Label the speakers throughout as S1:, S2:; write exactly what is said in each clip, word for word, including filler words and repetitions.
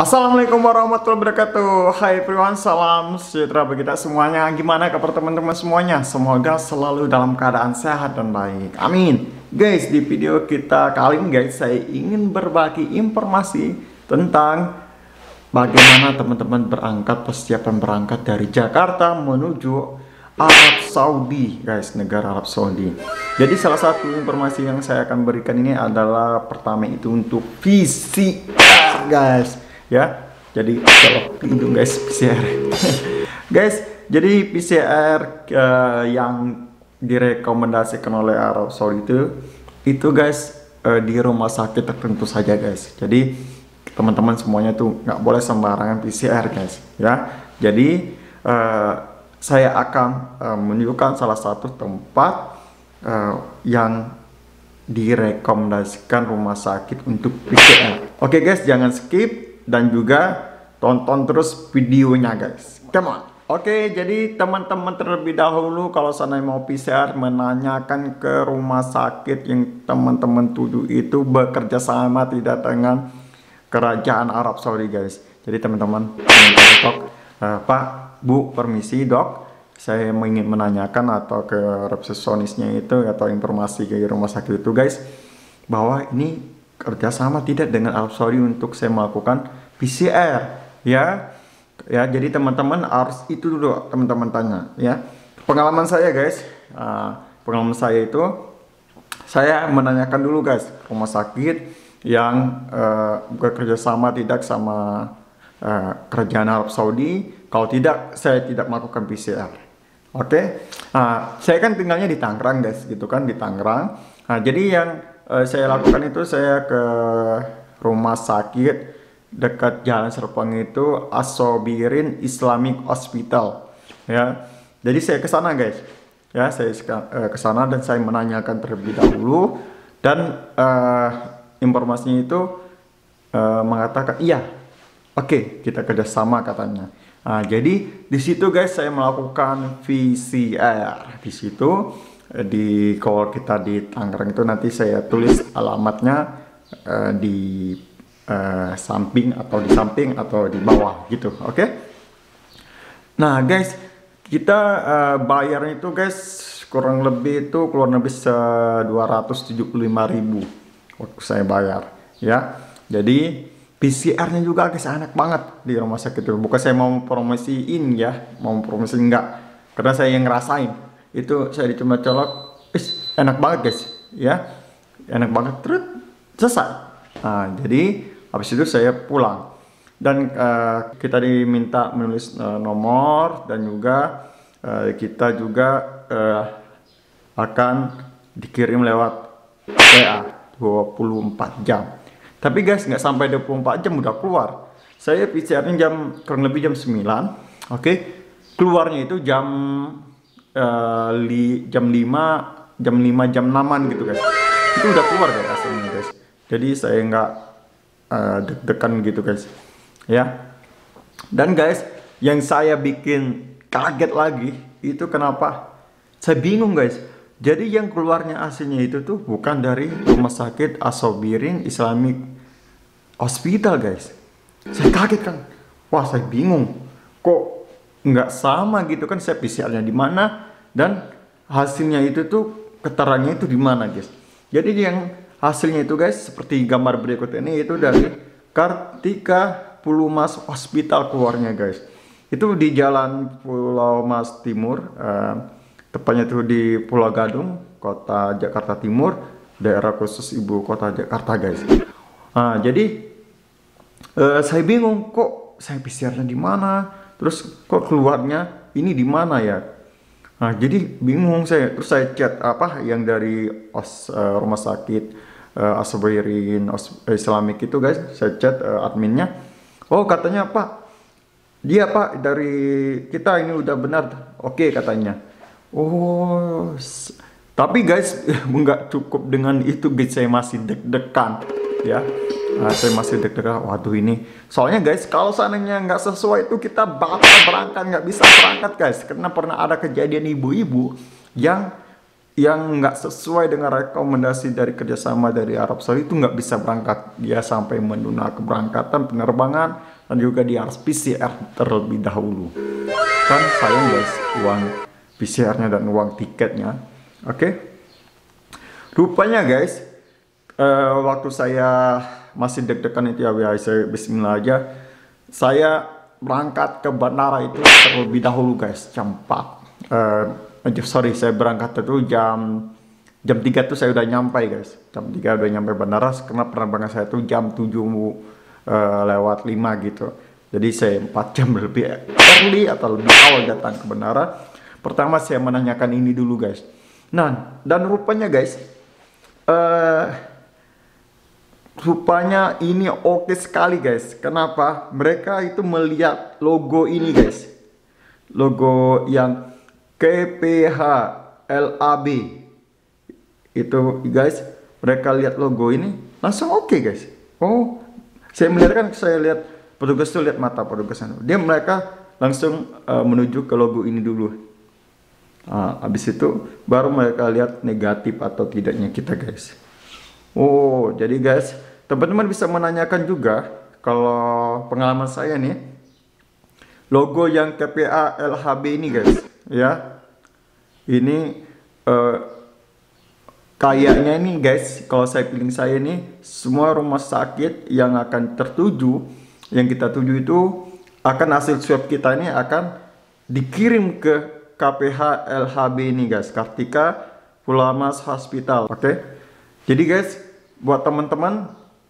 S1: Assalamualaikum warahmatullahi wabarakatuh. Hai everyone, salam sejahtera bagi kita semuanya. Gimana kabar teman-teman semuanya? Semoga selalu dalam keadaan sehat dan baik. Amin. Guys, di video kita kali ini guys, saya ingin berbagi informasi tentang bagaimana teman-teman berangkat, persiapan berangkat dari Jakarta menuju Arab Saudi, guys, negara Arab Saudi. Jadi salah satu informasi yang saya akan berikan ini adalah pertama itu untuk V C R, guys. Ya, jadi kalau hidung guys, P C R. Guys, jadi P C R uh, yang direkomendasikan oleh Arab Saudi itu itu guys uh, di rumah sakit tertentu saja guys. Jadi teman-teman semuanya tuh nggak boleh sembarangan P C R guys, ya. Jadi uh, saya akan uh, menunjukkan salah satu tempat uh, yang direkomendasikan rumah sakit untuk P C R. Oke guys, jangan skip dan juga tonton terus videonya guys. Come on. Oke, jadi teman-teman terlebih dahulu kalau sana mau P C R menanyakan ke rumah sakit yang teman-teman tuju itu bekerja sama tidak dengan kerajaan Arab Saudi guys. Jadi teman-teman, uh, Pak, Bu, permisi dok, saya ingin menanyakan atau ke resepsionisnya itu atau informasi ke rumah sakit itu guys, bahwa ini kerjasama tidak dengan Arab Saudi untuk saya melakukan P C R, ya. Ya, jadi teman-teman harus itu dulu teman-teman tanya, ya. Pengalaman saya guys, uh, pengalaman saya itu saya menanyakan dulu guys rumah sakit yang uh, bekerja sama tidak sama uh, kerajaan Arab Saudi. Kalau tidak, saya tidak melakukan P C R. Oke, okay? uh, saya kan tinggalnya di Tangerang guys, gitu kan, di Tangerang. Nah, jadi yang uh, saya lakukan itu saya ke rumah sakit dekat Jalan Serpong itu As-Sobirin Islamic Hospital, ya. Jadi saya ke sana guys, ya, saya uh, ke sana dan saya menanyakan terlebih dahulu dan uh, informasinya itu uh, mengatakan iya, oke, okay, kita kerjasama katanya. Nah, jadi di situ guys saya melakukan V C R. Di situ di kalau kita di Tangerang itu nanti saya tulis alamatnya uh, di uh, samping atau di samping atau di bawah gitu, oke? Okay? Nah guys, kita uh, bayarnya itu guys kurang lebih itu kurang lebih dua ratus tujuh puluh lima ribu waktu saya bayar, ya. Jadi P C R-nya juga guys enak banget di rumah sakit itu. Bukan saya mau promosiin ya, mau promosi enggak. Karena saya yang ngerasain. Itu saya dicuma colok, is enak banget guys, ya. Enak banget terus selesai. Nah, jadi habis itu saya pulang. Dan uh, kita diminta menulis uh, nomor dan juga uh, kita juga uh, akan dikirim lewat W A dua puluh empat jam. Tapi guys, nggak sampai dua puluh empat jam udah keluar. Saya P C R-nya jam kurang lebih jam sembilan. Oke. Okay? Keluarnya itu jam uh, li, jam lima, jam lima, jam enaman gitu guys. Itu udah keluar guys hasilnya guys. Jadi saya nggak uh, deg-degan gitu guys. Ya. Dan guys, yang saya bikin kaget lagi itu kenapa? Saya bingung guys. Jadi yang keluarnya hasilnya itu tuh bukan dari rumah sakit As-Sobirin Islamic Hospital guys. Saya kaget kan. Wah, saya bingung. Kok nggak sama gitu kan, saya P C R-nya di mana dan hasilnya itu tuh keterangannya itu di mana guys. Jadi yang hasilnya itu guys seperti gambar berikut ini itu dari Kartika Pulumas Hospital keluarnya guys. Itu di Jalan Pulau Mas Timur, uh, tepatnya itu di Pulau Gadung, Kota Jakarta Timur, daerah khusus ibu kota Jakarta guys. Nah, jadi uh, saya bingung kok saya P C R-nya di mana, terus kok keluarnya ini di mana ya. Nah, jadi bingung saya. Terus saya chat apa yang dari os, uh, rumah sakit uh, As-Sobirin Islamic itu guys, saya chat uh, adminnya. Oh, katanya Pak, dia Pak dari kita ini udah benar. Oke katanya. Oh, tapi guys nggak cukup dengan itu guys, saya masih deg-degan ya. Nah, saya masih deg-degan. Waduh ini, soalnya guys kalau seandainya nggak sesuai itu kita batal berangkat, nggak bisa berangkat guys. Karena pernah ada kejadian ibu-ibu yang yang nggak sesuai dengan rekomendasi dari kerjasama dari Arab Saudi itu nggak bisa berangkat. Dia sampai menunda keberangkatan penerbangan dan juga dia harus P C R terlebih dahulu. Kan sayang guys uang P C R-nya dan uang tiketnya. Oke. Okay? Rupanya guys, uh, waktu saya masih deg-degan itu ya, saya bismillah aja. Saya berangkat ke bandara itu terlebih dahulu guys, jam empat. Uh, sorry, saya berangkat itu jam jam tiga tuh saya udah nyampe guys. Jam tiga udah nyampe bandara, karena penerbangan saya tuh jam tujuh uh, lewat lima gitu. Jadi saya empat jam lebih early atau lebih awal datang ke bandara. Pertama saya menanyakan ini dulu guys. Nah, dan rupanya guys, uh, rupanya ini oke sekali guys. Kenapa? Mereka itu melihat logo ini guys. Logo yang K P H L A B. Itu guys, mereka lihat logo ini langsung oke okay, guys. Oh, saya melihat kan, saya lihat petugas tuh lihat mata petugasnya. Dia mereka langsung uh, menuju ke logo ini dulu. Nah, habis itu baru mereka lihat negatif atau tidaknya kita guys. Oh, jadi guys, teman-teman bisa menanyakan juga, kalau pengalaman saya nih, logo yang K P A L H B ini guys, ya, ini uh, kayaknya ini guys, kalau saya feeling saya nih, semua rumah sakit yang akan tertuju, yang kita tuju itu akan hasil swab kita ini akan dikirim ke K P H L H B ini guys, Kartika Pulamas Hospital. Oke, okay? Jadi guys, buat teman-teman,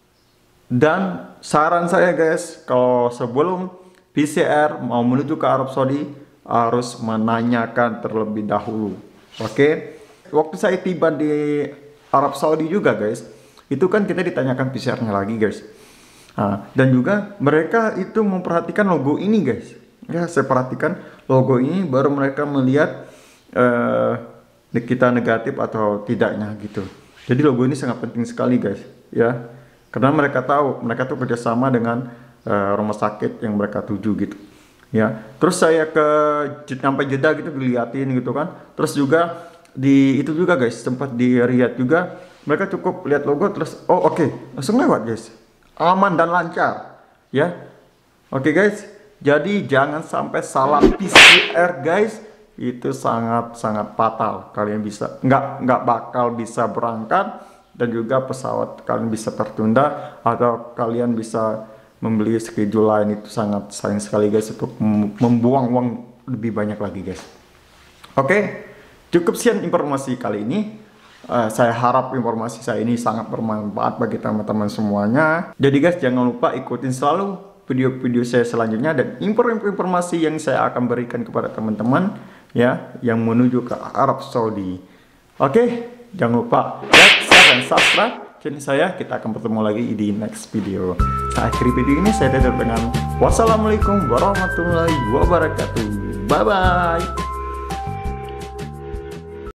S1: dan saran saya guys, kalau sebelum P C R mau menuju ke Arab Saudi harus menanyakan terlebih dahulu. Oke, okay? Waktu saya tiba di Arab Saudi juga guys, itu kan kita ditanyakan P C R-nya lagi guys. Nah, dan juga mereka itu memperhatikan logo ini guys. Ya, saya perhatikan logo ini, baru mereka melihat uh, kita negatif atau tidaknya gitu. Jadi logo ini sangat penting sekali guys, ya, karena mereka tahu mereka tuh kerjasama dengan uh, rumah sakit yang mereka tuju gitu. Ya, terus saya ke sampai Jeddah gitu dilihatin gitu kan. Terus juga di itu juga guys, tempat di Riyadh juga mereka cukup lihat logo terus oh oke okay, langsung lewat guys, aman dan lancar ya. Oke okay, guys, jadi jangan sampai salah P C R guys, itu sangat sangat fatal. Kalian bisa nggak nggak bakal bisa berangkat, dan juga pesawat kalian bisa tertunda, atau kalian bisa membeli schedule lain. Itu sangat sayang sekali guys, untuk membuang uang lebih banyak lagi guys. Oke okay? Cukup sekian informasi kali ini. Uh, saya harap informasi saya ini sangat bermanfaat bagi teman-teman semuanya. Jadi guys, jangan lupa ikutin selalu video-video saya selanjutnya dan informasi yang saya akan berikan kepada teman-teman ya yang menuju ke Arab Saudi. Oke, okay? Jangan lupa like, share, dan subscribe channel saya. Kita akan bertemu lagi di next video. Saya akhiri video ini, saya tutup dengan wassalamualaikum warahmatullahi wabarakatuh. Bye bye.